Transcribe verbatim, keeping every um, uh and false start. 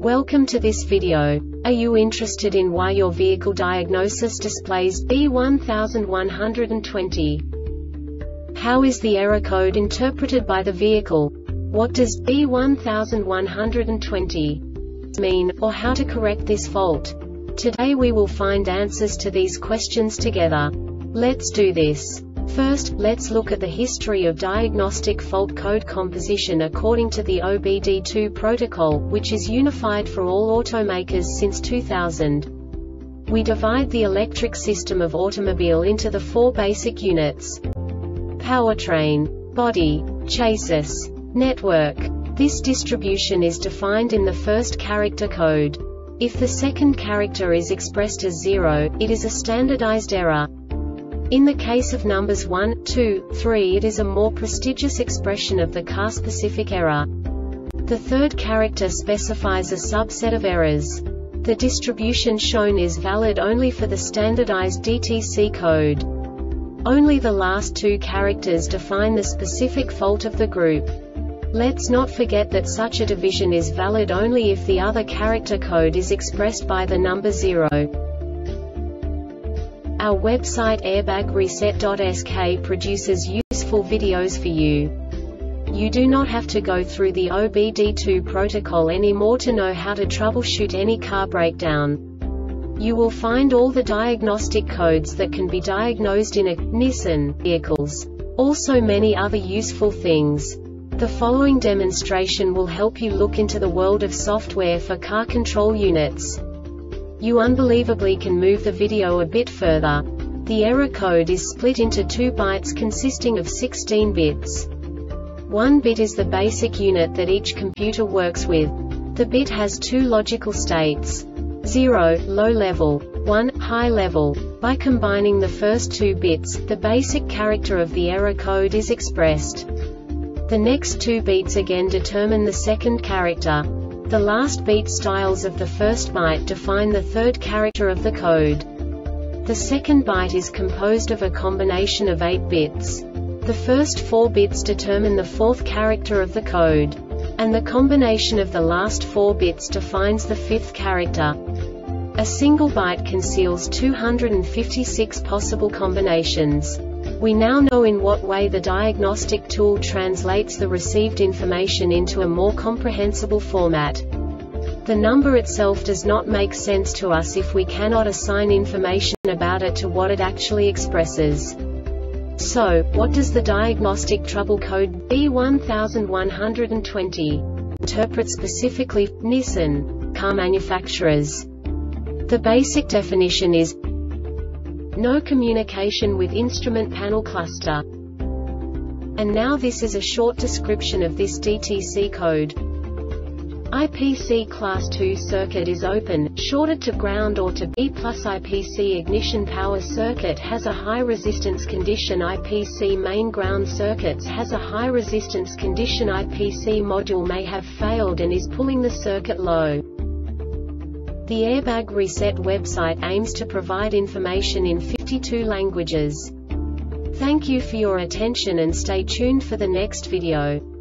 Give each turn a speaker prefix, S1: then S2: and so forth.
S1: Welcome to this video. Are you interested in why your vehicle diagnosis displays B one one two zero? How is the error code interpreted by the vehicle? What does B one one two zero mean, or how to correct this fault? Today we will find answers to these questions together. Let's do this. First, let's look at the history of diagnostic fault code composition according to the O B D two protocol, which is unified for all automakers since two thousand. We divide the electric system of automobile into the four basic units: powertrain, body, chassis, network. This distribution is defined in the first character code. If the second character is expressed as zero, it is a standardized error. In the case of numbers one, two, three, it is a more prestigious expression of the car-specific error. The third character specifies a subset of errors. The distribution shown is valid only for the standardized D T C code. Only the last two characters define the specific fault of the group. Let's not forget that such a division is valid only if the other character code is expressed by the number zero. Our website airbag reset dot S K produces useful videos for you. You do not have to go through the O B D two protocol anymore to know how to troubleshoot any car breakdown. You will find all the diagnostic codes that can be diagnosed in a Nissan vehicles. Also many other useful things. The following demonstration will help you look into the world of software for car control units. You unbelievably can move the video a bit further. The error code is split into two bytes consisting of sixteen bits. One bit is the basic unit that each computer works with. The bit has two logical states: zero, low level, one, high level. By combining the first two bits, the basic character of the error code is expressed. The next two bits again determine the second character. The last beat styles of the first byte define the third character of the code. The second byte is composed of a combination of eight bits. The first four bits determine the fourth character of the code. And the combination of the last four bits defines the fifth character. A single byte conceals two hundred fifty-six possible combinations. We now know in what way the diagnostic tool translates the received information into a more comprehensible format. The number itself does not make sense to us if we cannot assign information about it to what it actually expresses. So, what does the diagnostic trouble code B one one two zero interpret specifically for Nissan car manufacturers? The basic definition is no communication with instrument panel cluster. And now this is a short description of this D T C code. I P C class two circuit is open, shorted to ground or to B plus. I P C ignition power circuit has a high resistance condition. I P C main ground circuits has a high resistance condition. I P C module may have failed and is pulling the circuit low. The Airbag Reset website aims to provide information in fifty-two languages. Thank you for your attention and stay tuned for the next video.